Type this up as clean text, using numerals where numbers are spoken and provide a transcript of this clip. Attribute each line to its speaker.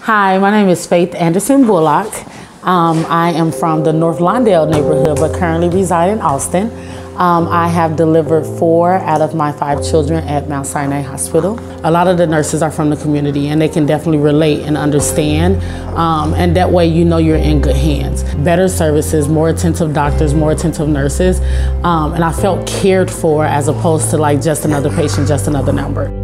Speaker 1: Hi, my name is Faith Anderson Bullock. I am from the North Lawndale neighborhood, but currently reside in Austin. I have delivered 4 out of my 5 children at Mount Sinai Hospital. A lot of the nurses are from the community and they can definitely relate and understand, and that way you know you're in good hands. Better services, more attentive doctors, more attentive nurses, and I felt cared for as opposed to like just another patient, just another number.